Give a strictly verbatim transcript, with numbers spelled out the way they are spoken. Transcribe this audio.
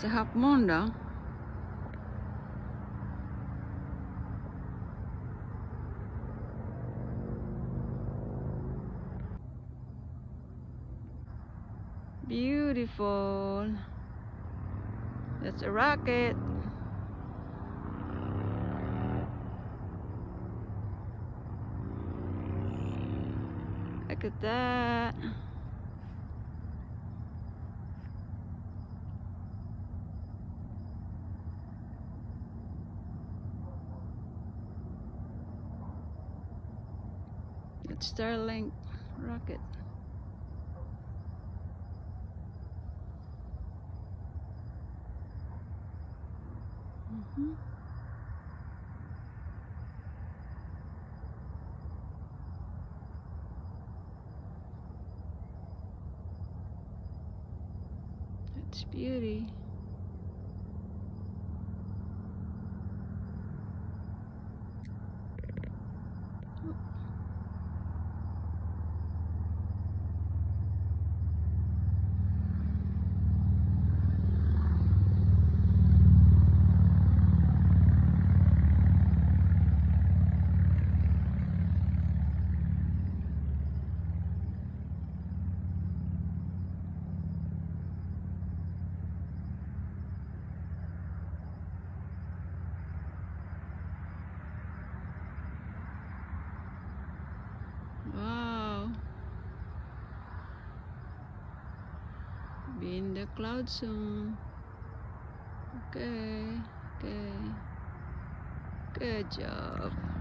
It's a half moon though. Beautiful. That's a rocket. Look at that. It's Starlink rocket. Mm-hmm. It's beauty. Wow. Be in the cloud soon. Okay. Okay. Good job.